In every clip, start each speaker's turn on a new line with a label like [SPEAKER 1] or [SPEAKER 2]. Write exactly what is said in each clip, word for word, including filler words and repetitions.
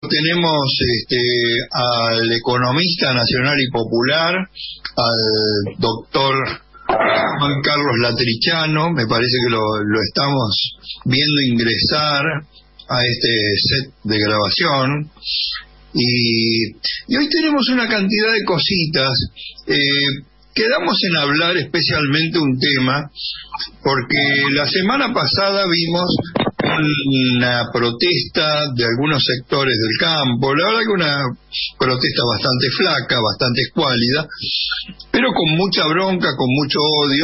[SPEAKER 1] Tenemos este, al economista nacional y popular, al doctor Juan Carlos Latrichano. Me parece que lo, lo estamos viendo ingresar a este set de grabación. Y, y hoy tenemos una cantidad de cositas. Eh, quedamos en hablar especialmente un tema, porque la semana pasada vimos una protesta de algunos sectores del campo, la verdad que una protesta bastante flaca, bastante escuálida, pero con mucha bronca, con mucho odio,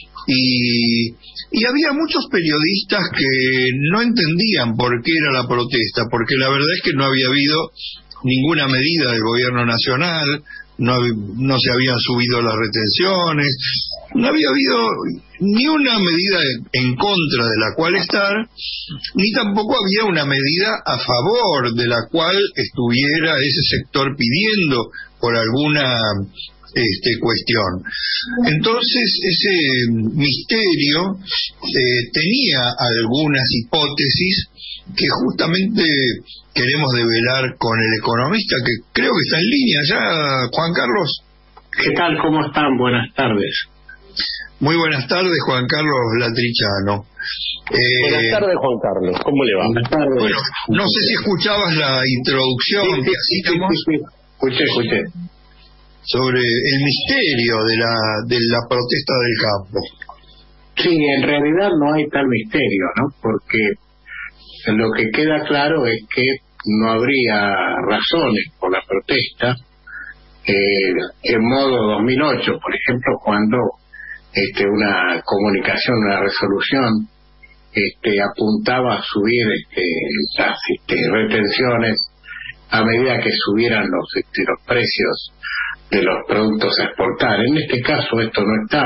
[SPEAKER 1] y, y había muchos periodistas que no entendían por qué era la protesta, porque la verdad es que no había habido ninguna medida del gobierno nacional, no, no se habían subido las retenciones, no había habido ni una medida en contra de la cual estar, ni tampoco había una medida a favor de la cual estuviera ese sector pidiendo por alguna este, cuestión. Entonces ese misterio eh, tenía algunas hipótesis que justamente queremos develar con el economista, que creo que está en línea ya. Juan Carlos.
[SPEAKER 2] ¿Qué tal? ¿Cómo están? Buenas tardes.
[SPEAKER 1] Muy buenas tardes, Juan Carlos Latrichano.
[SPEAKER 3] Eh, buenas tardes, Juan Carlos. ¿Cómo le va?
[SPEAKER 2] Buenas tardes.
[SPEAKER 1] Bueno, no sé si escuchabas la introducción
[SPEAKER 2] sí,
[SPEAKER 1] que
[SPEAKER 2] sí,
[SPEAKER 1] hacíamos.
[SPEAKER 2] Sí, sí, sí. Escuché, escuché.
[SPEAKER 1] Sobre el misterio de la, de la protesta del campo.
[SPEAKER 2] Sí, en realidad no hay tal misterio, ¿no? Porque lo que queda claro es que no habría razones por la protesta. Eh, en modo dos mil ocho, por ejemplo, cuando este, una comunicación, una resolución este, apuntaba a subir este, las este, retenciones a medida que subieran los, este, los precios de los productos a exportar. En este caso esto no está,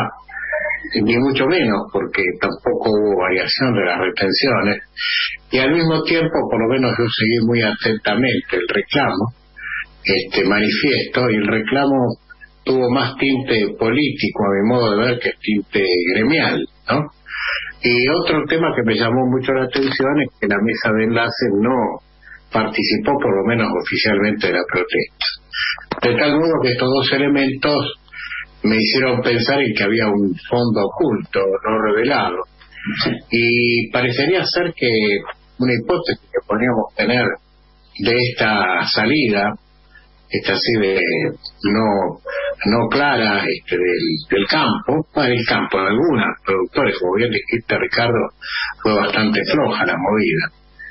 [SPEAKER 2] ni mucho menos, porque tampoco hubo variación de las retenciones, y al mismo tiempo, por lo menos yo seguí muy atentamente el reclamo, este manifiesto, y el reclamo tuvo más tinte político, a mi modo de ver, que tinte gremial, ¿no? Y otro tema que me llamó mucho la atención es que la mesa de enlace no participó, por lo menos oficialmente, de la protesta. De tal modo que estos dos elementos me hicieron pensar en que había un fondo oculto, no revelado. Y parecería ser que una hipótesis que podríamos tener de esta salida, esta así de no no clara este del, del campo, para el campo de algunos productores, como bien dijiste, Ricardo, fue bastante floja la movida.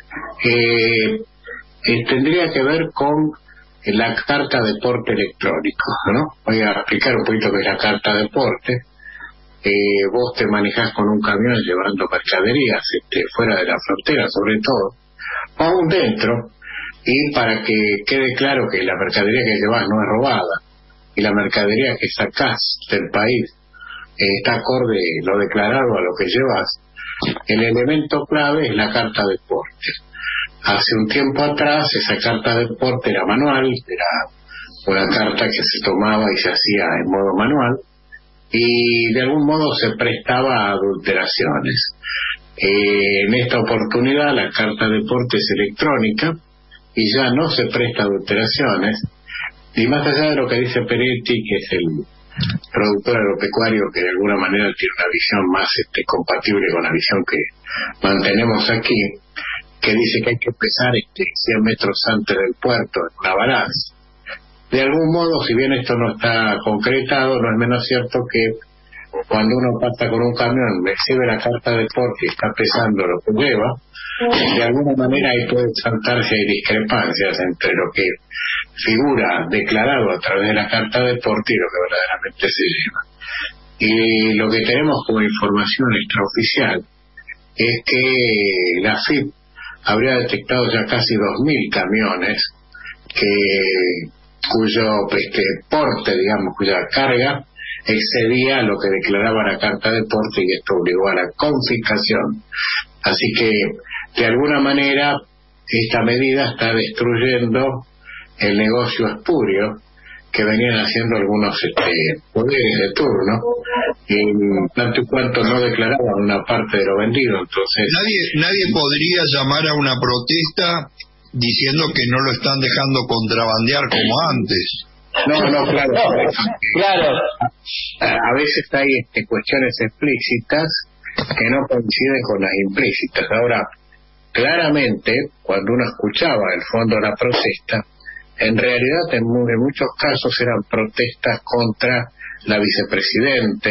[SPEAKER 2] Eh, eh, tendría que ver con la carta de porte electrónico, ¿no? Voy a explicar un poquito qué es la carta de porte. Eh, vos te manejás con un camión llevando mercaderías este, fuera de la frontera, sobre todo, o aún dentro, y para que quede claro que la mercadería que llevas no es robada, y la mercadería que sacás del país eh, está acorde lo declarado a lo que llevas, el elemento clave es la carta de porte. Hace un tiempo atrás esa carta de porte era manual, era una carta que se tomaba y se hacía en modo manual, y de algún modo se prestaba a adulteraciones. Eh, en esta oportunidad la carta de porte es electrónica y ya no se presta a adulteraciones, y más allá de lo que dice Peretti, que es el productor agropecuario que de alguna manera tiene una visión más este, compatible con la visión que mantenemos aquí, que dice que hay que empezar este, cien metros antes del puerto en una balanza. De algún modo, si bien esto no está concretado, no es menos cierto que cuando uno pasa con un camión, recibe la carta de porte y está pesando lo que lleva, de alguna manera ahí puede saltarse discrepancias entre lo que figura declarado a través de la carta de porte y lo que verdaderamente se lleva. Y lo que tenemos como información extraoficial es que la F I P habría detectado ya casi dos mil camiones que cuyo este, porte, digamos, cuya carga excedía lo que declaraba la carta de porte, y esto obligó a la confiscación. Así que, de alguna manera, esta medida está destruyendo el negocio espurio que venían haciendo algunos este, poderes de turno, en tanto y cuanto no declaraban una parte de lo vendido. Entonces
[SPEAKER 1] nadie nadie podría llamar a una protesta diciendo que no lo están dejando contrabandear como antes.
[SPEAKER 2] No, no, claro.
[SPEAKER 3] Claro.
[SPEAKER 2] A, a veces hay este, cuestiones explícitas que no coinciden con las implícitas. Ahora, claramente, cuando uno escuchaba el fondo de la protesta, en realidad en, en muchos casos eran protestas contra la vicepresidente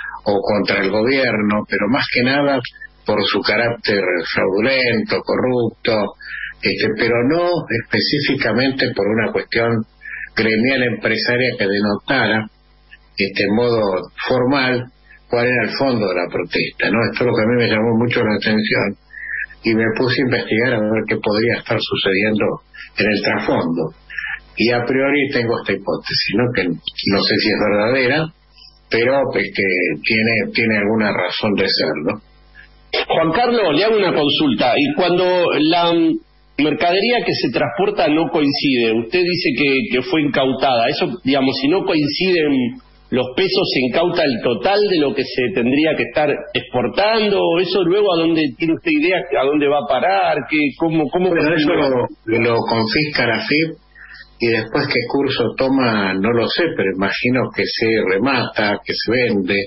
[SPEAKER 2] o contra el gobierno, pero más que nada por su carácter fraudulento, corrupto, este, pero no específicamente por una cuestión gremial empresaria que denotara este modo formal cuál era el fondo de la protesta, ¿no? Esto es lo que a mí me llamó mucho la atención y me puse a investigar a ver qué podría estar sucediendo en el trasfondo. Y a priori tengo esta hipótesis, ¿no? Que no sé si es verdadera, pero pues, que tiene tiene alguna razón de ser, ¿no?
[SPEAKER 3] Juan Carlos, le hago una consulta. Y cuando la mercadería que se transporta no coincide, usted dice que, que fue incautada, eso, digamos, si no coinciden los pesos, ¿se incauta el total de lo que se tendría que estar exportando? ¿Eso luego a dónde tiene usted idea, a dónde va a parar? ¿Qué, cómo, cómo
[SPEAKER 2] bueno, eso lo, lo confisca la F I P y después qué curso toma, no lo sé, pero imagino que se remata, que se vende,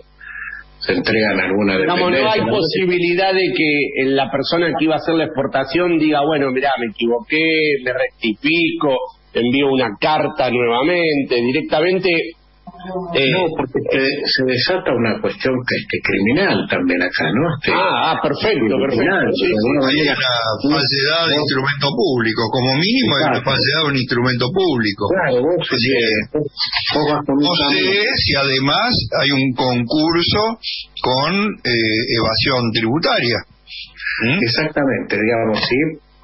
[SPEAKER 2] se entregan alguna dependencia.
[SPEAKER 3] No, no hay posibilidad de que la persona que iba a hacer la exportación diga, bueno, mirá, me equivoqué, me rectifico, envío una carta nuevamente, directamente.
[SPEAKER 2] Eh, no, porque eh, se desata una cuestión que este criminal también acá, ¿no? Este,
[SPEAKER 3] ah, ah, perfecto, perfecto.
[SPEAKER 1] Sí, sí, hay una falsedad de instrumento público, como mínimo hay una falsedad de un instrumento público.
[SPEAKER 2] Claro, vos,
[SPEAKER 1] Así que,
[SPEAKER 2] vos vas con un
[SPEAKER 1] no sé si además hay un concurso con eh, evasión tributaria.
[SPEAKER 2] ¿Mm? Exactamente, digamos, sí,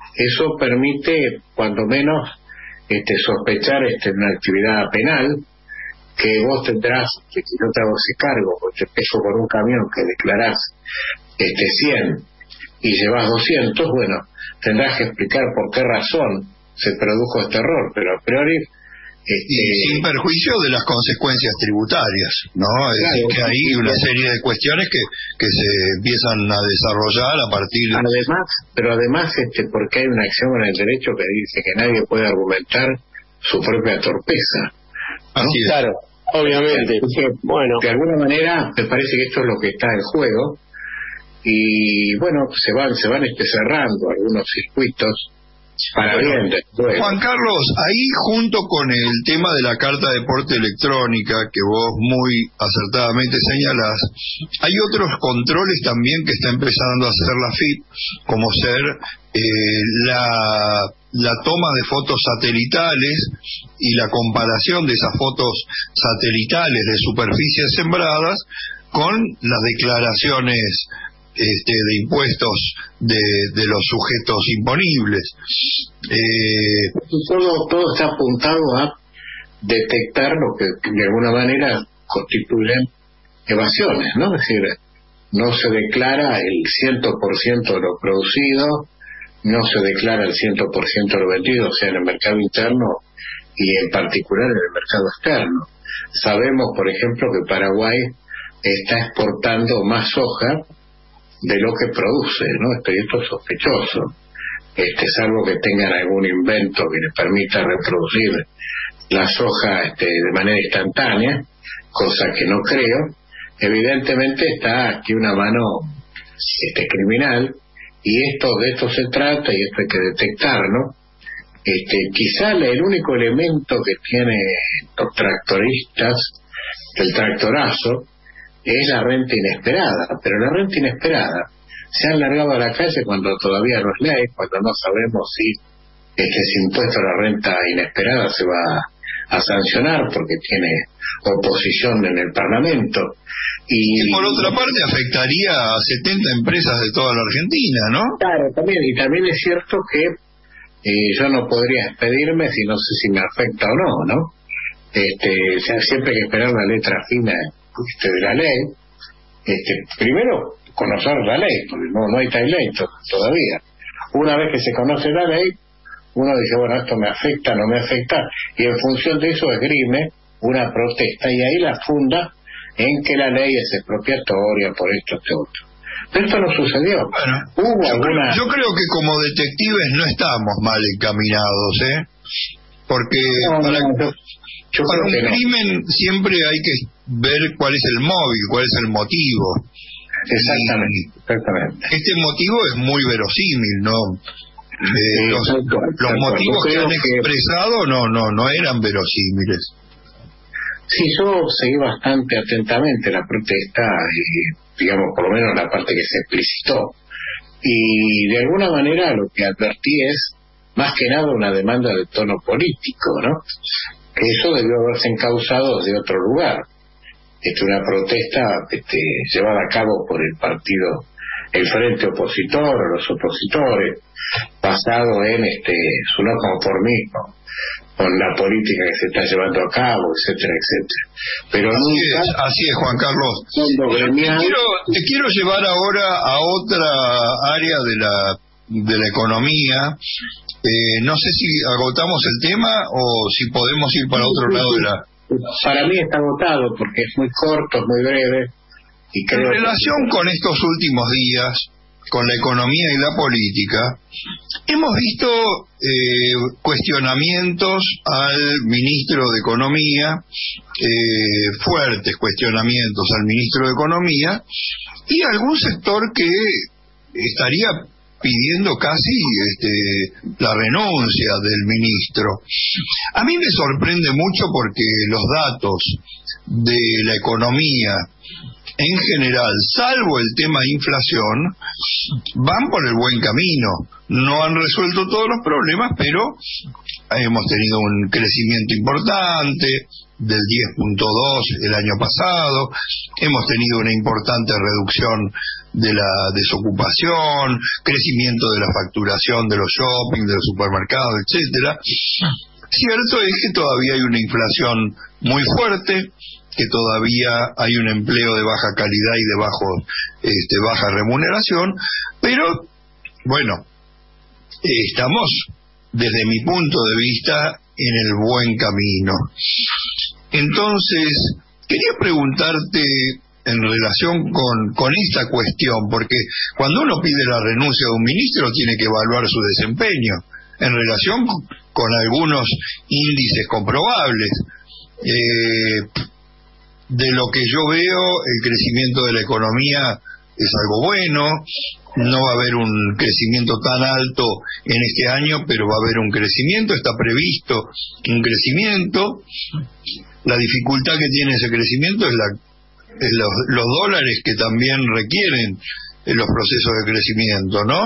[SPEAKER 2] eso permite, cuando menos, este, sospechar este, una actividad penal, que vos tendrás, que si no te hago ese cargo, o te peso por un camión que declarás este cien y llevas doscientos, bueno, tendrás que explicar por qué razón se produjo este error, pero a priori... Este,
[SPEAKER 1] y sin perjuicio de las consecuencias tributarias, ¿no? Es
[SPEAKER 2] claro,
[SPEAKER 1] decir, que hay una serie de cuestiones que, que se empiezan a desarrollar a partir de...
[SPEAKER 2] Además, pero además, este, porque hay una acción en el derecho que dice que nadie puede argumentar su propia torpeza. ¿No?
[SPEAKER 1] Así es.
[SPEAKER 3] Claro, obviamente.
[SPEAKER 2] Que, bueno, de alguna manera me parece que esto es lo que está en juego y bueno, se van se van este, cerrando algunos circuitos para
[SPEAKER 1] bueno,
[SPEAKER 2] bien después.
[SPEAKER 1] Juan Carlos, ahí junto con el tema de la carta de porte electrónica que vos muy acertadamente señalás, hay otros controles también que está empezando a hacer la F I P, como ser eh, la la toma de fotos satelitales y la comparación de esas fotos satelitales de superficies sembradas con las declaraciones este, de impuestos de, de los sujetos imponibles.
[SPEAKER 2] Eh, todo, todo está apuntado a detectar lo que de alguna manera constituyen evasiones, ¿no? Es decir, no se declara el cien por ciento de lo producido, no se declara el cien por ciento de lo vendido, o sea, en el mercado interno y en particular en el mercado externo. Sabemos, por ejemplo, que Paraguay está exportando más soja de lo que produce, ¿no? Esto, y esto es sospechoso, este, salvo que tengan algún invento que les permita reproducir la soja este, de manera instantánea, cosa que no creo. Evidentemente está aquí una mano este, criminal. Y esto de esto se trata y esto hay que detectarlo. Este, quizá el único elemento que tiene los tractoristas, el tractorazo, es la renta inesperada, pero la renta inesperada se ha largado a la calle cuando todavía no es ley, cuando no sabemos si este si impuesto a la renta inesperada se va a sancionar porque tiene oposición en el Parlamento. Y,
[SPEAKER 1] y por otra parte afectaría a setenta empresas de toda la Argentina, ¿no?
[SPEAKER 2] Claro, también, y también es cierto que eh, yo no podría expedirme si no sé si me afecta o no, ¿no? Este, o sea, siempre hay que esperar la letra fina este, de la ley. Este, primero, conocer la ley, porque no, no hay tal ley to- todavía. Una vez que se conoce la ley, uno dice, bueno, esto me afecta, no me afecta, y en función de eso esgrime una protesta, y ahí la funda en que la ley es expropiatoria por esto, este otro. Pero esto no sucedió.
[SPEAKER 1] Bueno,
[SPEAKER 2] Hubo
[SPEAKER 1] yo,
[SPEAKER 2] alguna...
[SPEAKER 1] creo, yo creo que como detectives no estamos mal encaminados, ¿eh? Porque
[SPEAKER 2] No,
[SPEAKER 1] para,
[SPEAKER 2] no, yo, yo
[SPEAKER 1] para
[SPEAKER 2] creo
[SPEAKER 1] un
[SPEAKER 2] que no.
[SPEAKER 1] crimen siempre hay que ver cuál es el móvil, cuál es el motivo.
[SPEAKER 2] Exactamente,
[SPEAKER 1] Y
[SPEAKER 2] exactamente.
[SPEAKER 1] este motivo es muy verosímil, ¿no? Eh,
[SPEAKER 2] Sí,
[SPEAKER 1] los,
[SPEAKER 2] tal cual,
[SPEAKER 1] los
[SPEAKER 2] tal cual.
[SPEAKER 1] motivos
[SPEAKER 2] Yo
[SPEAKER 1] que
[SPEAKER 2] creo
[SPEAKER 1] han
[SPEAKER 2] que-
[SPEAKER 1] expresado no, no, no eran verosímiles.
[SPEAKER 2] Sí, yo seguí bastante atentamente la protesta, y, digamos, por lo menos la parte que se explicitó. Y de alguna manera lo que advertí es, más que nada, una demanda de tono político, ¿no? Que eso debió haberse encauzado de otro lugar. Este, una protesta este, llevada a cabo por el partido, el frente opositor, o los opositores, basado en este, su no conformismo con la política que se está llevando a cabo, etcétera, etcétera. Pero
[SPEAKER 1] Así
[SPEAKER 2] nunca,
[SPEAKER 1] es, así es, Juan Carlos.
[SPEAKER 2] fondo
[SPEAKER 1] Te
[SPEAKER 2] gremial,
[SPEAKER 1] quiero, te quiero llevar ahora a otra área de la, de la economía. Eh, no sé si agotamos el tema o si podemos ir para otro lado de la...
[SPEAKER 2] para mí está agotado porque es muy corto, es muy breve, y
[SPEAKER 1] En
[SPEAKER 2] creo
[SPEAKER 1] relación
[SPEAKER 2] que...
[SPEAKER 1] con estos últimos días, con la economía y la política, hemos visto eh, cuestionamientos al ministro de Economía, eh, fuertes cuestionamientos al ministro de Economía, y algún sector que estaría pidiendo casi este, la renuncia del ministro. A mí me sorprende mucho porque los datos de la economía en general, salvo el tema inflación, van por el buen camino. No han resuelto todos los problemas, pero hemos tenido un crecimiento importante del diez punto dos el año pasado, hemos tenido una importante reducción de la desocupación, crecimiento de la facturación de los shopping, de los supermercados, etcétera. Cierto es que todavía hay una inflación muy fuerte, que todavía hay un empleo de baja calidad y de bajo, este, baja remuneración, pero bueno, eh, estamos desde mi punto de vista en el buen camino. Entonces, quería preguntarte en relación con, con esta cuestión, porque cuando uno pide la renuncia de un ministro tiene que evaluar su desempeño en relación con, con algunos índices comprobables. Eh, De lo que yo veo, el crecimiento de la economía es algo bueno, no va a haber un crecimiento tan alto en este año, pero va a haber un crecimiento, está previsto un crecimiento. La dificultad que tiene ese crecimiento es, la, es los, los dólares que también requieren en los procesos de crecimiento, ¿no?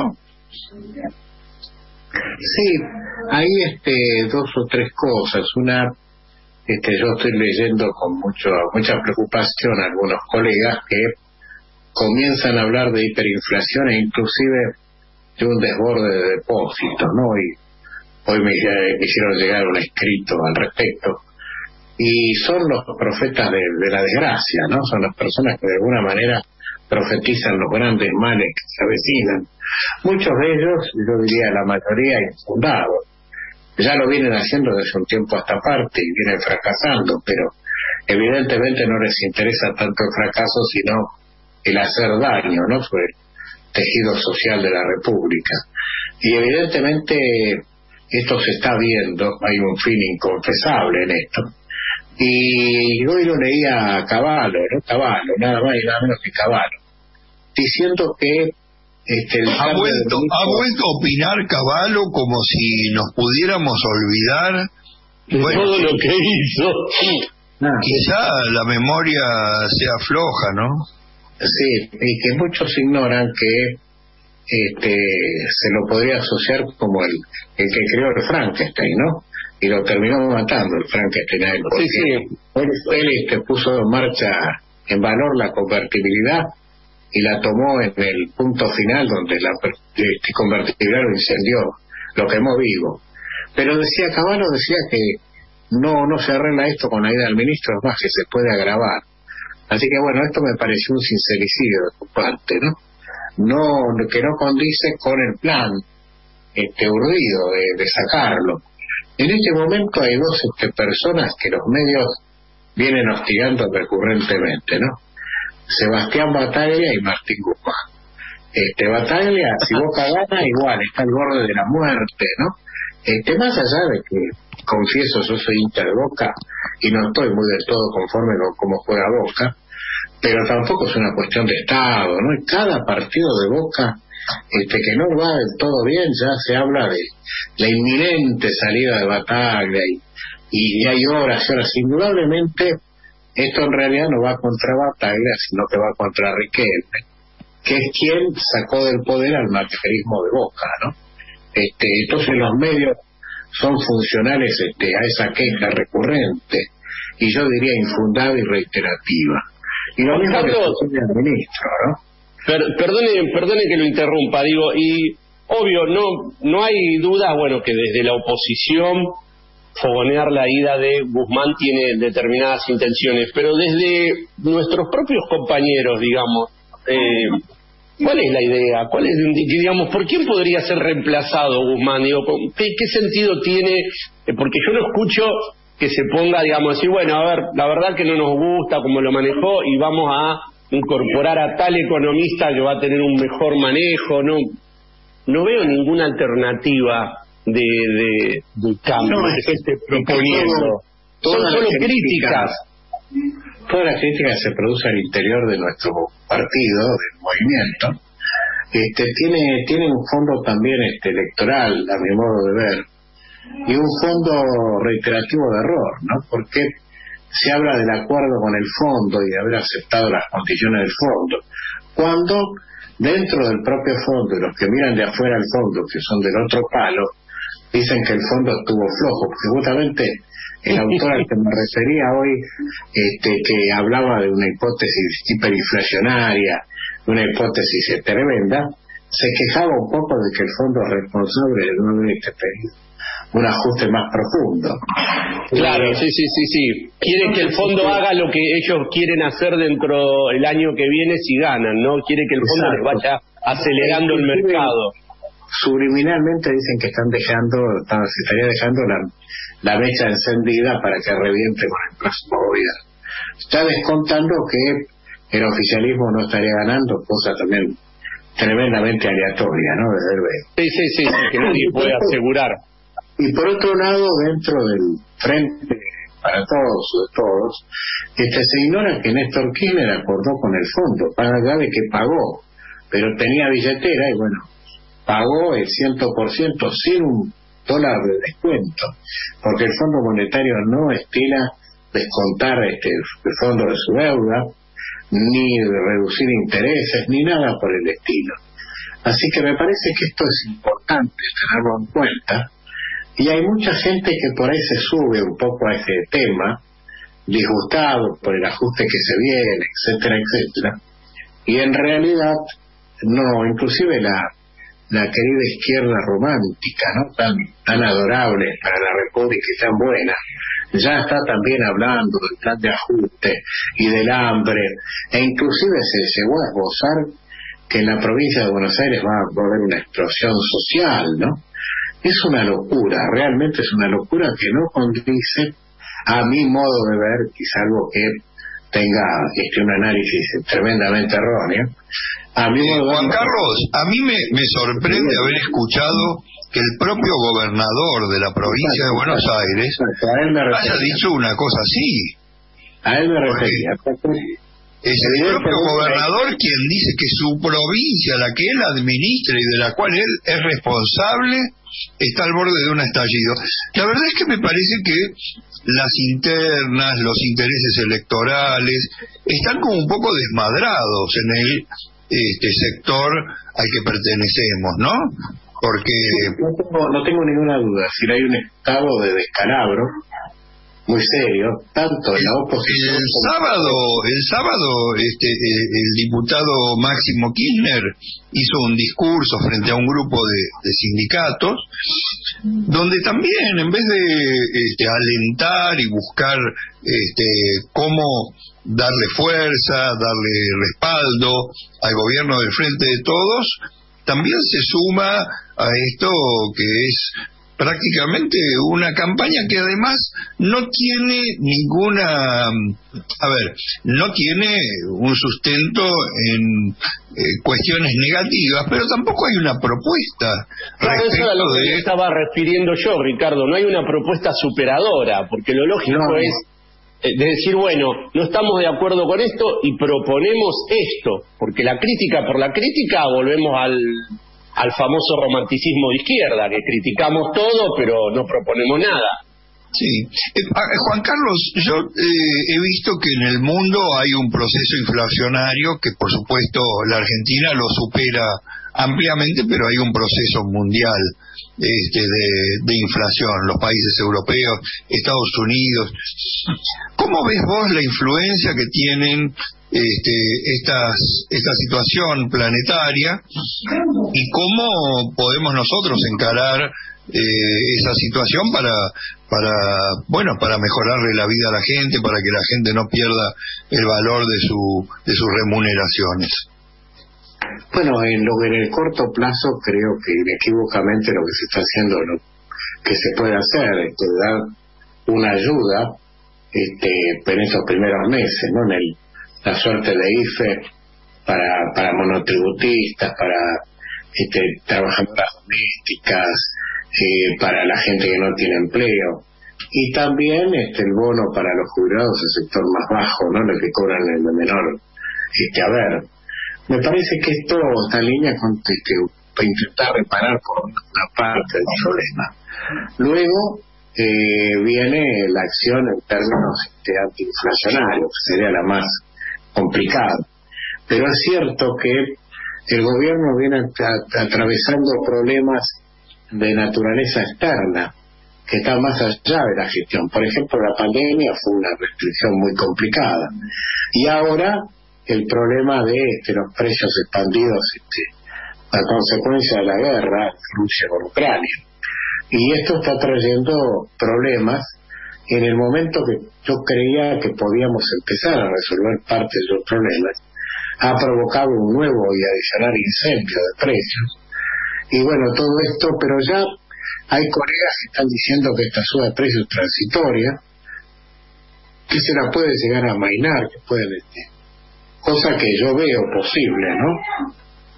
[SPEAKER 2] Sí, hay este, dos o tres cosas. Una... Este, yo estoy leyendo con mucho, mucha preocupación a algunos colegas que comienzan a hablar de hiperinflación e inclusive de un desborde de depósitos, ¿no? Y hoy me, me hicieron llegar un escrito al respecto. Y son los profetas de, de la desgracia, ¿no? Son las personas que de alguna manera profetizan los grandes males que se avecinan. Muchos de ellos, yo diría la mayoría, infundados. Ya lo vienen haciendo desde un tiempo a esta parte y vienen fracasando, pero evidentemente no les interesa tanto el fracaso sino el hacer daño, ¿no?, sobre el tejido social de la República. Y evidentemente esto se está viendo, hay un fin inconfesable en esto. Y hoy lo leía a Cavallo, ¿no? Cavallo, nada más y nada menos que Cavallo, diciendo que Este, el
[SPEAKER 1] ha vuelto
[SPEAKER 2] ministro...
[SPEAKER 1] ha vuelto a opinar Cavallo como si nos pudiéramos olvidar
[SPEAKER 3] de
[SPEAKER 1] bueno,
[SPEAKER 3] todo lo que hizo.
[SPEAKER 2] Ah,
[SPEAKER 1] quizá la memoria sea floja, ¿no?
[SPEAKER 2] sí, y que muchos ignoran que este se lo podría asociar como el, el que creó el Frankenstein, ¿no? Y lo terminó matando el Frankenstein a él, porque
[SPEAKER 3] Sí, sí.
[SPEAKER 2] él, él este, puso en marcha, en valor la convertibilidad, y la tomó en el punto final donde la este, convertibilidad lo incendió, lo quemó vivo. Pero decía Cavallo, decía que no no se arregla esto con la ida del ministro, es más, que se puede agravar. Así que bueno, esto me pareció un sincericidio de su parte, ¿no? No, que no condice con el plan este urdido de, de sacarlo. En este momento hay dos este, personas que los medios vienen hostigando recurrentemente, ¿no? Sebastián Bataglia y Martín Guzmán. Este, Bataglia, si Boca gana, igual, está al borde de la muerte, ¿no? Este, más allá de que, confieso, yo soy hincha de Boca y no estoy muy del todo conforme con cómo juega Boca, pero tampoco es una cuestión de Estado, ¿no? Y cada partido de Boca este, que no va del todo bien, ya se habla de la inminente salida de Bataglia y, y hay horas y horas. Indudablemente, esto en realidad no va contra Bataglia, sino que va contra Riquelme, que es quien sacó del poder al macrismo de Boca, ¿no? Este, entonces los medios son funcionales este, a esa queja recurrente, y yo diría infundada y reiterativa. Y lo mismo que sucede al ministro, ¿no?
[SPEAKER 3] Per, perdone, perdone que lo interrumpa, digo, y obvio, no, no hay duda, bueno, que desde la oposición fogonear la ida de Guzmán tiene determinadas intenciones, pero desde nuestros propios compañeros, digamos, eh, ¿cuál es la idea? ¿Cuál es, digamos, por quién podría ser reemplazado Guzmán? Digo, ¿qué, qué sentido tiene? Porque yo no escucho que se ponga, digamos, decir, bueno, a ver, la verdad que no nos gusta cómo lo manejó y vamos a incorporar a tal economista que va a tener un mejor manejo. No, no veo ninguna alternativa de, de, de cambio
[SPEAKER 2] no,
[SPEAKER 3] que se esté proponiendo.
[SPEAKER 2] Todo,
[SPEAKER 3] Son solo críticas.
[SPEAKER 2] Toda la crítica se produce al interior de nuestro partido, del movimiento, este, tiene tiene un fondo también este electoral, a mi modo de ver, y un fondo reiterativo de error, ¿no? Porque se habla del acuerdo con el fondo y de haber aceptado las condiciones del fondo, cuando dentro del propio fondo, y los que miran de afuera al fondo, que son del otro palo, dicen que el fondo estuvo flojo, porque justamente el autor al que me refería hoy, este, que hablaba de una hipótesis hiperinflacionaria, una hipótesis tremenda, se quejaba un poco de que el fondo es responsable de no haber este pedido un ajuste más profundo.
[SPEAKER 3] Claro, sí, sí, sí, sí. Quieren que el fondo haga lo que ellos quieren hacer dentro del año que viene si ganan, ¿no? Quiere que el fondo les vaya acelerando el mercado.
[SPEAKER 2] Subliminalmente dicen que están dejando, están, se estaría dejando la, la mecha encendida para que reviente con el próximo gobierno. Está descontando que el oficialismo no estaría ganando, cosa también tremendamente aleatoria, ¿no? Desde el
[SPEAKER 3] sí, sí, sí, sí, que nadie puede asegurar.
[SPEAKER 2] Y por otro lado, dentro del Frente para Todos, de todos, este, se ignora que Néstor Kirchner acordó con el fondo, para allá de que pagó, pero tenía billetera y bueno, pagó el cien por ciento sin un dólar de descuento, porque el Fondo Monetario no estila descontar este, el fondo de su deuda, ni reducir intereses, ni nada por el estilo. Así que me parece que esto es importante tenerlo en cuenta, y hay mucha gente que por ahí se sube un poco a ese tema, disgustado por el ajuste que se viene, etcétera, etcétera, y en realidad no, inclusive la la querida izquierda romántica, ¿no? Tan, tan adorable para la República y tan buena, ya está también hablando del plan de ajuste y del hambre, e inclusive se llegó a esbozar que en la provincia de Buenos Aires va a haber una explosión social, ¿no? Es una locura, realmente es una locura que no condice, a mi modo de ver, quizá algo que tenga este un análisis tremendamente erróneo. A mí
[SPEAKER 1] eh, Juan Carlos, a mí me, me sorprende haber escuchado que el propio gobernador de la provincia de Buenos Aires haya dicho una cosa así.
[SPEAKER 2] A él me refería.
[SPEAKER 1] Es el propio gobernador quien dice que su provincia, la que él administra y de la cual él es responsable, está al borde de un estallido. La verdad es que me parece que las internas, los intereses electorales, están como un poco desmadrados en el este sector al que pertenecemos, ¿no? Porque
[SPEAKER 2] no tengo, no tengo ninguna duda, si hay un estado de descalabro muy serio, tanto en la oposición.
[SPEAKER 1] El sábado, el sábado, este, el, el diputado Máximo Kirchner hizo un discurso frente a un grupo de, de sindicatos, donde también, en vez de este, alentar y buscar este, cómo darle fuerza, darle respaldo al gobierno del Frente de Todos, también se suma a esto que es prácticamente una campaña que además no tiene ninguna, a ver, no tiene un sustento en eh, cuestiones negativas, pero tampoco hay una propuesta.
[SPEAKER 3] Claro, eso era lo que de... estaba refiriendo yo, Ricardo. No hay una propuesta superadora, porque lo lógico no. es de decir, bueno, no estamos de acuerdo con esto y proponemos esto, porque la crítica por la crítica volvemos al, al famoso romanticismo de izquierda, que criticamos todo pero no proponemos nada.
[SPEAKER 1] Sí. Eh, Juan Carlos, yo eh, he visto que en el mundo hay un proceso inflacionario que por supuesto la Argentina lo supera ampliamente, pero hay un proceso mundial este, de, de inflación, los países europeos, Estados Unidos. ¿Cómo ves vos la influencia que tienen este, estas, esta situación planetaria y cómo podemos nosotros encarar eh, esa situación para, para, bueno, para mejorarle la vida a la gente, para que la gente no pierda el valor de su, de sus remuneraciones?
[SPEAKER 2] Bueno, en lo en el corto plazo creo que inequívocamente lo que se está haciendo, lo que se puede hacer, es dar una ayuda este, en estos primeros meses, ¿no? En el, la suerte de I F E para para monotributistas, para este, trabajadoras domésticas, eh, para la gente que no tiene empleo, y también este el bono para los jubilados, el sector más bajo, ¿no? Los que cobran el menor este haber. Me parece que esto está en línea con este, para intentar reparar por una parte del problema. Luego eh, viene la acción en términos este, antiinflacionarios, que sería la más complicada. Pero es cierto que el gobierno viene a, atravesando problemas de naturaleza externa que están más allá de la gestión. Por ejemplo, la pandemia fue una restricción muy complicada. Y ahora el problema de este, los precios expandidos este, a consecuencia de la guerra Rusia con Ucrania. Y esto está trayendo problemas en el momento que yo creía que podíamos empezar a resolver parte de los problemas. Ha provocado un nuevo y adicional incendio de precios. Y bueno, todo esto, pero ya hay colegas que están diciendo que esta suba de precios es transitoria, que se la puede llegar a amainar, que pueden... Este, cosa que yo veo posible, ¿no?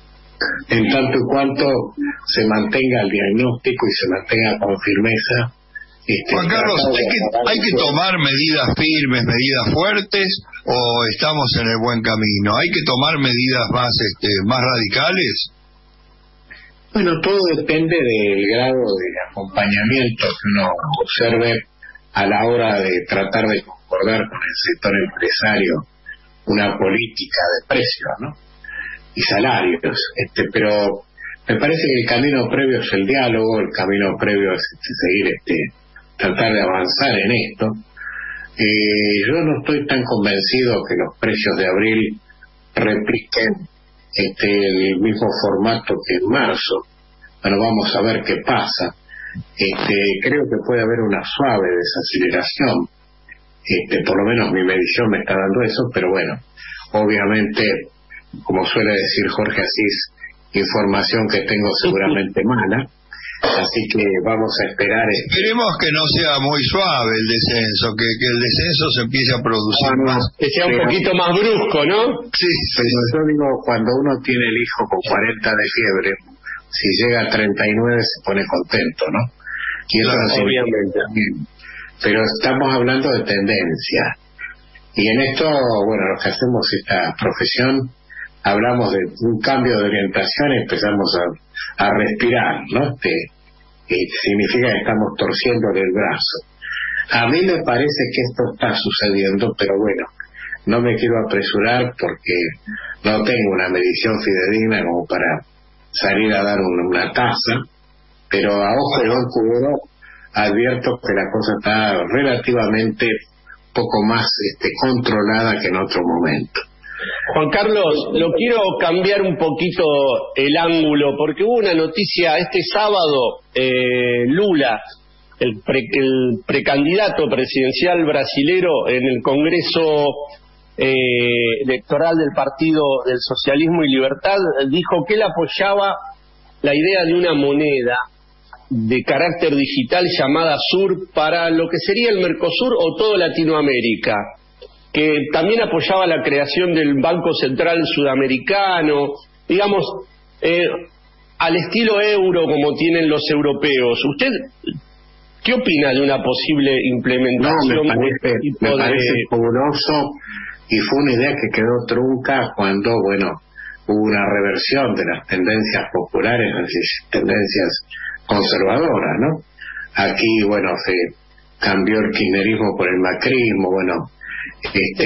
[SPEAKER 2] En tanto y cuanto se mantenga el diagnóstico y se mantenga con firmeza. Este,
[SPEAKER 1] Juan Carlos, ¿hay que, ¿hay que tomar medidas firmes, medidas fuertes, o estamos en el buen camino? ¿Hay que tomar medidas más, este, más radicales?
[SPEAKER 2] Bueno, todo depende del grado de acompañamiento que uno observe a la hora de tratar de concordar con el sector empresario una política de precios, ¿no? Y salarios, este, pero me parece que el camino previo es el diálogo, el camino previo es este, seguir, este, tratar de avanzar en esto. Eh, yo no estoy tan convencido que los precios de abril repliquen este, el mismo formato que en marzo. Bueno, vamos a ver qué pasa. Este, creo que puede haber una suave desaceleración. Este, por lo menos mi medición me está dando eso, pero bueno, obviamente, como suele decir Jorge Asís, información que tengo seguramente mala, así que vamos a esperar.
[SPEAKER 1] Esperemos que no sea muy suave el descenso, que, que el descenso se empiece a producir
[SPEAKER 3] ah, no,
[SPEAKER 1] más.
[SPEAKER 3] Que sea un pero, poquito más brusco, ¿no?
[SPEAKER 2] Sí, pero yo digo, cuando uno tiene el hijo con cuarenta de fiebre, si llega a treinta y nueve se pone contento, ¿no? Y eso
[SPEAKER 3] claro,
[SPEAKER 2] no obviamente también. Pero estamos hablando de tendencia. Y en esto, bueno, los que hacemos esta profesión, hablamos de un cambio de orientación y empezamos a, a respirar, ¿no? Este, que significa que estamos torciéndole el brazo. A mí me parece que esto está sucediendo, pero bueno, no me quiero apresurar porque no tengo una medición fidedigna como para salir a dar una, una tasa, pero a ojo de buen cubero advierto que la cosa está relativamente poco más este, controlada que en otro momento.
[SPEAKER 3] Juan Carlos, lo quiero cambiar un poquito el ángulo, porque hubo una noticia este sábado, eh, Lula, el, pre, el precandidato presidencial brasilero en el Congreso eh, electoral del Partido del Socialismo y Libertad, dijo que él apoyaba la idea de una moneda de carácter digital llamada Sur para lo que sería el Mercosur o toda Latinoamérica, que también apoyaba la creación del Banco Central Sudamericano, digamos, eh, al estilo euro como tienen los europeos. ¿Usted qué opina de una posible implementación?
[SPEAKER 2] No, me parece, me
[SPEAKER 3] de...
[SPEAKER 2] parece fabuloso, y fue una idea que quedó trunca cuando, bueno, hubo una reversión de las tendencias populares, las tendencias conservadoras, ¿no? Aquí, bueno, se cambió el kirchnerismo por el macrismo, bueno, este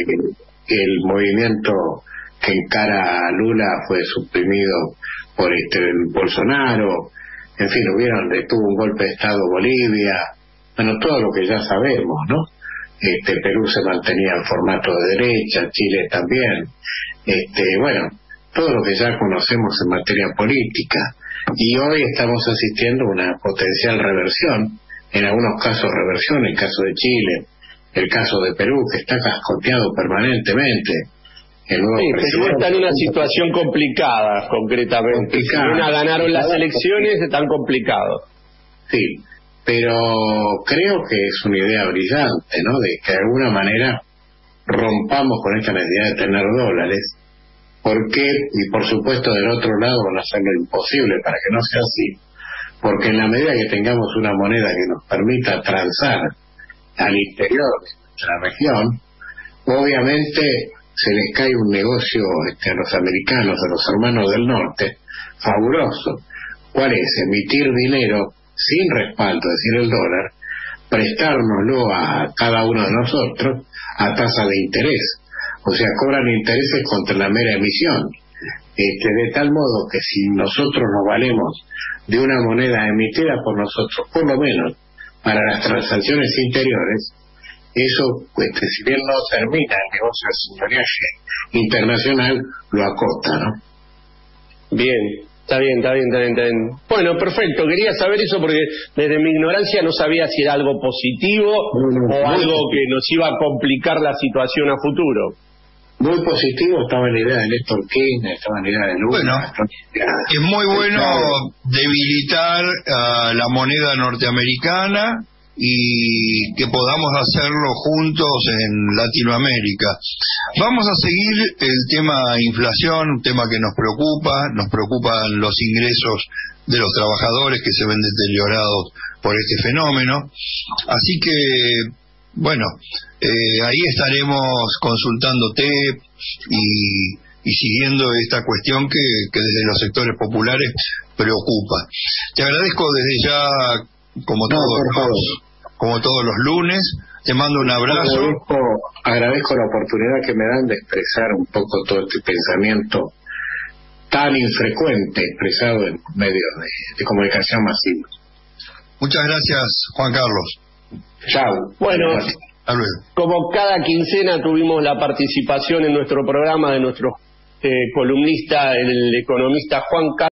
[SPEAKER 2] el movimiento que encara a Lula fue suprimido por este el Bolsonaro, en fin, hubieron, tuvo un golpe de Estado Bolivia, bueno, todo lo que ya sabemos, ¿no? Este Perú se mantenía en formato de derecha, Chile también, este bueno, todo lo que ya conocemos en materia política, y hoy estamos asistiendo a una potencial reversión, en algunos casos reversión, el caso de Chile, el caso de Perú, que está cascoteado permanentemente. El nuevo
[SPEAKER 3] sí, Perú está en una situación complicada, concretamente.
[SPEAKER 2] Complicada.
[SPEAKER 3] Si una ganaron las elecciones, están complicados.
[SPEAKER 2] Sí, pero creo que es una idea brillante, ¿no? De que de alguna manera rompamos con esta necesidad de tener dólares. Porque, y por supuesto del otro lado van a hacer lo imposible para que no sea así, porque en la medida que tengamos una moneda que nos permita transar al interior de nuestra región, obviamente se les cae un negocio este, a los americanos, a los hermanos del norte, fabuloso. ¿Cuál es? Emitir dinero sin respaldo, es decir, el dólar, prestárnoslo a cada uno de nosotros a tasa de interés. O sea, cobran intereses contra la mera emisión. Este, de tal modo que si nosotros nos valemos de una moneda emitida por nosotros, por lo menos para las transacciones interiores, eso, este, si bien no termina el negocio de señoreaje internacional, lo acota, ¿no?
[SPEAKER 3] Bien, está bien, está bien, está bien, está bien. Bueno, perfecto, quería saber eso porque desde mi ignorancia no sabía si era algo positivo no, no, o no, algo no. que nos iba a complicar la situación a futuro.
[SPEAKER 2] Muy positivo, estaba en la idea de Néstor Kirchner, estaba en la idea de Lula.
[SPEAKER 1] Bueno, es muy bueno debilitar uh, la moneda norteamericana y que podamos hacerlo juntos en Latinoamérica. Vamos a seguir el tema inflación, un tema que nos preocupa, nos preocupan los ingresos de los trabajadores que se ven deteriorados por este fenómeno. Así que, bueno, eh, ahí estaremos consultándote y, y siguiendo esta cuestión que, que desde los sectores populares preocupa. Te agradezco desde ya, como
[SPEAKER 2] no,
[SPEAKER 1] todos los, como todos los lunes, te mando un abrazo.
[SPEAKER 2] Agradezco, agradezco la oportunidad que me dan de expresar un poco todo este pensamiento tan infrecuente expresado en medios de, de comunicación masiva.
[SPEAKER 1] Muchas gracias, Juan Carlos.
[SPEAKER 2] Chao.
[SPEAKER 3] Bueno, como cada quincena tuvimos la participación en nuestro programa de nuestro eh, columnista, el economista Juan Carlos.